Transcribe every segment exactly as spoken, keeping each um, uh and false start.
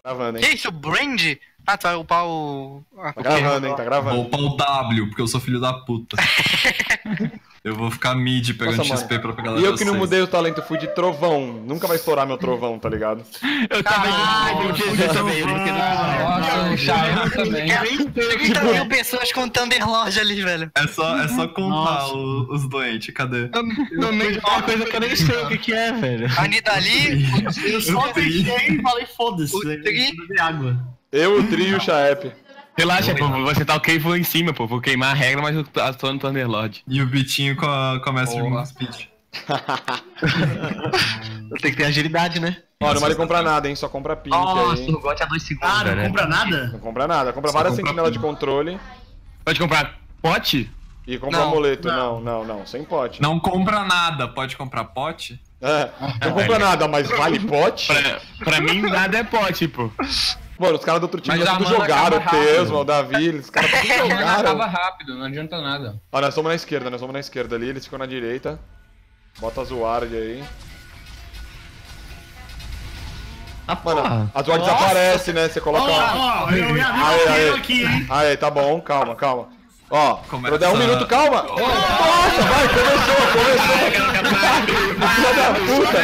Gravando, hein? Que isso, Brand? Ah, tu vai upar o... Ah, tá gravando, hein? Tá gravando. Vou upar o W, porque eu sou filho da puta. Eu vou ficar mid pegando Nossa, X P mano. pra pegar E eu que não mudei o talento, fui de trovão. Nunca vai estourar meu trovão, tá ligado? Eu também. Eu também. Nossa, eu também. trinta mil pessoas com Thunderlord ali, velho. É só, é só contar o, os doentes, cadê? Não, nem uma coisa que eu nem sei o que que é, velho. A Nidali... Eu só fechei e falei, foda-se. água. Eu, o Tri e o Chaep. Relaxa, pô, você tá ok, vou em cima, pô, vou queimar a regra, mas eu tô no Thunderlord. E o Bitinho com a, com a Mestre de Speed. Tem que ter agilidade, né? Ó, não vale comprar nada, hein? Só compra pink Nossa, aí. o Got é dois segundos. Ah, não velho. compra nada? Não compra nada, compra Só várias compra sentinelas de pink. controle Pode comprar pote? e compra Não, amuleto. Não, não, não, sem pote. Não compra nada, pode comprar pote? É, não compra nada, mas vale pote? Pra, pra mim, nada é pote, pô. Mano, os caras do outro time Mas a tudo mana jogaram, o acaba rápido. Tesma, o Davi, os caras tudo Acaba jogaram. rápido, não adianta nada. Ó, nós somos na esquerda, nós somos na esquerda ali, eles ficam na direita. Bota a Zuard aí. Ah, Mano, porra. a Zuard desaparece, né? Você coloca... Ó, ó, eu ia Aí, aí. ver aqui, hein? Aí, tá bom, calma, calma. Ó, Começa- quando der um minuto, calma. Nossa, vai, começou, começou. Filha da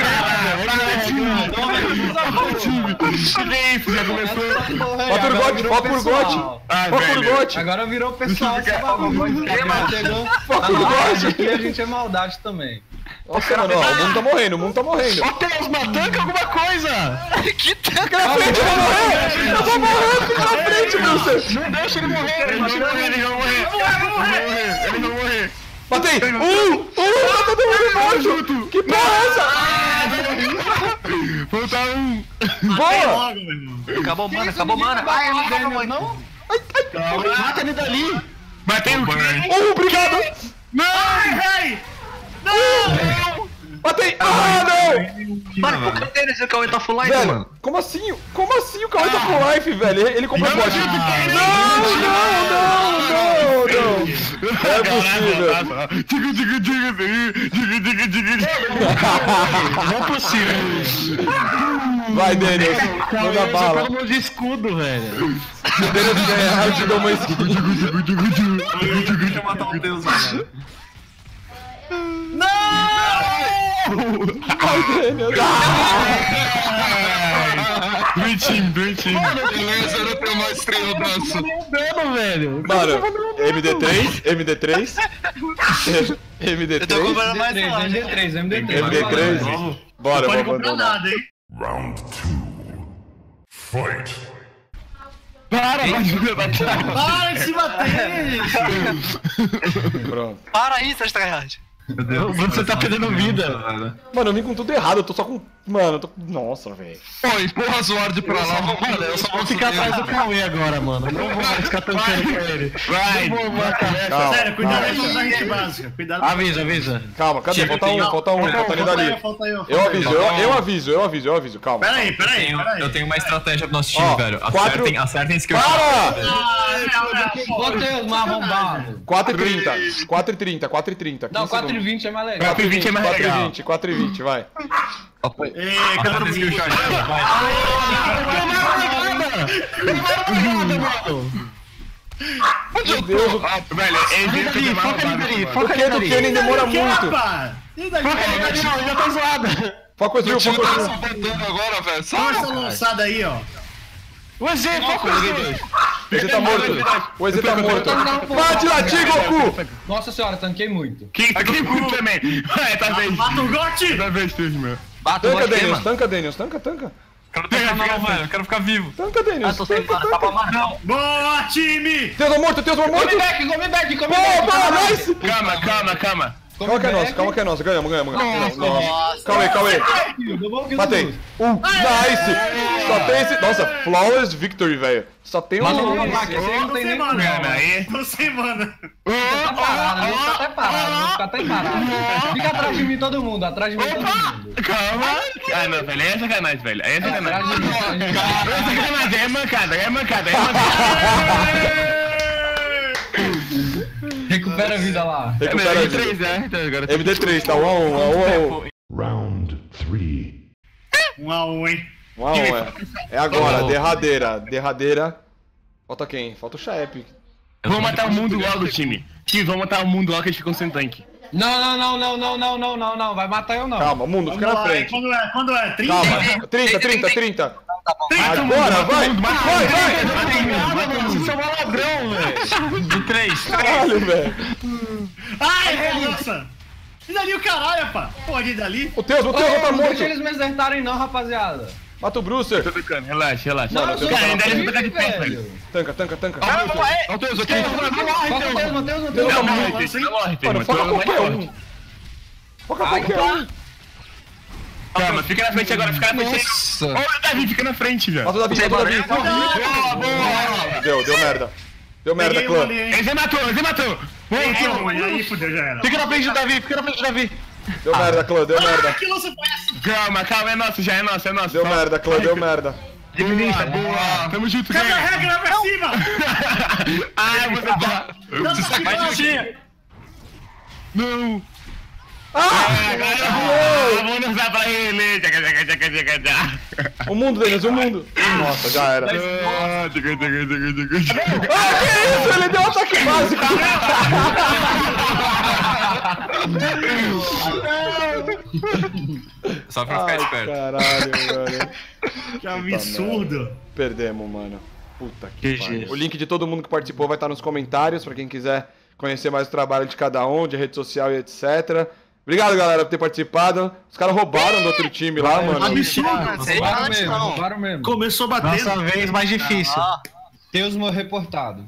puta. Já começou. Foca por gote, foca por gote. Ah, Foca por velho. gote. Agora virou pessoal, essa bagunça. Foca por gote. Aqui a gente é maldade também. Nossa, mano, ó, o mundo tá morrendo, o mundo tá morrendo. Ó, Tesma, tanca alguma coisa! Que tanca! Na frente, eu vou morrer! Eu vou morrer, fica na frente, Wilson! Não deixa ele morrer, ele vai morrer, ele vai morrer. Ele vai morrer, ele vai morrer. Matei! Um! Um! Tá todo mundo embaixo! Que porra é essa? Falta um. Boa! Logo, meu irmão. Acabou mana, acabou mana. Ai, não acabou não. Mata ele dali. Matei o burn. Um, obrigado! Ai, Matei! Ah, não! Mano, por que tem esse Cauê tá full life, Velho, mano? como assim? Como assim o Cauê tá full life, velho? Ele, ele comprou bot. Não, não, não, não, não! Não é possível! Diga, diga, diga, diga, diga, diga, diga. Não é possível. Vai, Daniel, manda bala. Todo mundo de escudo, velho. Se o Daniel ganhar, eu te dou uma skin. Deixa eu matar o Deus, mano. Ai, Daniel. Dream Team, Dream Team. Beleza, eu não tenho mais estrela dança. Dano, velho. Mano, M D três, M D três, M D Eu tô três, comprando mais M D três, longe. M D três, M D três. M D três. Bora, pode eu vou comprar abandonar. nada, hein? Round two. Fight. Para, vai. Para de se bater! Pronto. Para aí, seus tryhard. Meu Deus, Você tá perdendo vida. velho. Mano, eu vim com tudo errado, eu tô só com... Mano, eu tô... Nossa, velho. Pô, empurra a Sword pra lá, mano. Eu só vou Ficar atrás do Cauê agora, mano. Não vou mais ficar tancando com ele. Vai. Não vou matar. Calma, Sério, cuidado aí calma, com a gente básica. Cuidado. Avisa, avisa. calma, cadê? Falta um, falta um, falta ali dali. Falta aí, falta Eu aí. aviso, eu, eu aviso, eu aviso, eu aviso, calma. Pera aí, pera aí, Tenho- pera aí. eu tenho uma estratégia pro nosso time, Ó, velho. quatro- Acertem, acertem skill. Para! Ah, não, não, Bota os mais arrombados. quatro e trinta, quatro e trinta, quatro e trinta. Não, quatro e vinte é mais legal. quatro e vinte é mais quatro e legal. vinte, quatro e vinte, vai. Ei, cadê o Skill shot, vai. Meu Deus, o, Velho, ele Foca ali, foca ali, dali, o foca que do ali. Kenny demora muito. Capa! E daí? Não, já tá zoado. Foca o Zil, foca o Zil. agora, velho. Olha essa lançada aí, ó. O Z, foca o Z. O E Z tá morto. O E Z tá morto. Bate lá, ti, Goku! Nossa senhora, tanquei muito. Quem tá aqui também? Vai, tá vez. Mata o Gotti! Tá vez, meu. Bata o Tanca, bot Daniels, queima. tanca, Daniels, tanca, tanca. Quero pegar não, velho. Eu quero ficar vivo. Tanca, Daniels, Ah, tô sem tanca, mana, tanca. tava amarrado. Boa, time! Teus morto, Teus morto! Come back, come back, come Boa, back. boa, nice! Calma, calma, calma. Calma que é nosso, calma que é nosso. Ganhamos, ganhamos, ganhamos. Nossa. Calma aí, calma aí. Matei. Um, nice! Só tem esse... Nossa, flawless victory, velho. Só tem Mas um... não, não, aqui você não Tô tem sem nem mana. Calma aí. Tô sem mana. Tá parado, vou ficar até parado, vou ficar até parado. Fica atrás de mim todo mundo, atrás de mim todo mundo. Calma. Ah, não, velho. Aí é sacanagem, velho. Aí é Atrás sacanagem. de mim, atrás de mim. É sacanagem, é mancada, é mancada, é mancada. Recupera a vida lá. Recupera a M D vida. três, né? Então agora M D três, tá um a um, um a um. Round three. Um a um, hein? Um a um, é. É agora, derradeira. Derradeira. Falta quem? Falta o Chaep. Vamos matar o mundo logo, time. Time, vamos matar o mundo logo que a gente ficou sem tanque. Não, não, não, não, não, não, não, não, não. Vai matar eu não. Calma, mundo, fica na frente. Quando é? Quando é? trinta? Calma, trinta, trinta, trinta. Tá bom. Agora, vai! Vai, vai! Vocês são um ladrão, velho. Em três. Caralho, velho. Ai, nossa! E dali o caralho, pá! Pode ir dali? O Teus, o Teus não tá Não morto. deixa eles me exertarem não, rapaziada. Mata o Brucer. Tô brincando, relaxa, relaxa. Não, não, eu sou cara, ainda ele vivo, vai ficar de pé, velho. Tanca, tanca, tanca. Ah, não, é. Ó, Deus, aqui. Matheus, Matheus, Matheus. Não, morre, Teus, não morre, Teus. Mano, foca Matheus qualquer vai um. forte. Foca qualquer um. Calma, fica na frente agora, fica na frente. Nossa. Ô, Davi, fica na frente, velho. Mata o Davi, mata o Davi. Boa, boa. Deu, deu merda. Deu merda, Peguei um clã. ali, hein? Ele matou, ele matou. Peguei um, e aí fudeu, já era. Fica na frente do Davi, fica na frente do Davi. Deu merda, clã, deu merda. Que lança foi essa? Calma, calma, é nosso, já é nosso, é nosso. Deu merda, clã, deu merda. Boa, boa. Tamo junto, Cadê a galera. regra pra cima? Ah, você tá... Dá Você pra sacanagem. cima. Não. Ah! Ah, vamos usar pra ele. Tchaca, tchaca, tchaca, tchaca, tchaca. O mundo, Denis, o mundo. Nossa, já era. Ah, tchaca, tchaca, tchaca, tchaca. Ah, que isso? Ele deu um ataque básico. Só pra ficar Ai, esperto. caralho, mano. Que absurdo. Perdemos, mano. Puta que G G. pariu. O link de todo mundo que participou vai estar nos comentários, pra quem quiser conhecer mais o trabalho de cada um, de rede social e etcétera. Obrigado, galera, por ter participado. Os caras roubaram do outro time lá, mano. Absurdo. Roubaram mesmo, roubaram mesmo. Começou batendo. Nossa vez mais difícil. Deus meu reportado.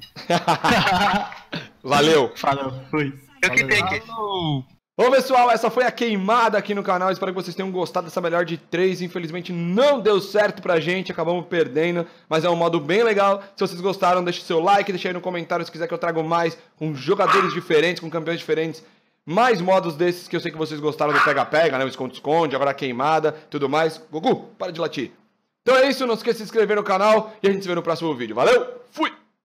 Valeu. Falou, fui. Eu que peguei. Bom, pessoal, essa foi a queimada aqui no canal. Espero que vocês tenham gostado dessa melhor de três. Infelizmente não deu certo pra gente, acabamos perdendo, mas é um modo bem legal. Se vocês gostaram, deixe seu like, deixe aí no comentário se quiser que eu traga mais, com jogadores diferentes, com campeões diferentes. Mais modos desses que eu sei que vocês gostaram do pega-pega, né? O esconde-esconde, agora a queimada, tudo mais. Gugu, para de latir. Então é isso, não esqueça de se inscrever no canal e a gente se vê no próximo vídeo. Valeu, fui!